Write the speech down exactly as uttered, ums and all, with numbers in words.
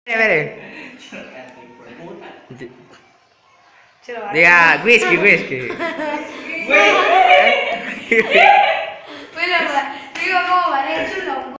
Espere. Diga, whisky, whisky. Bueno, digo, ¿cómo van a hecho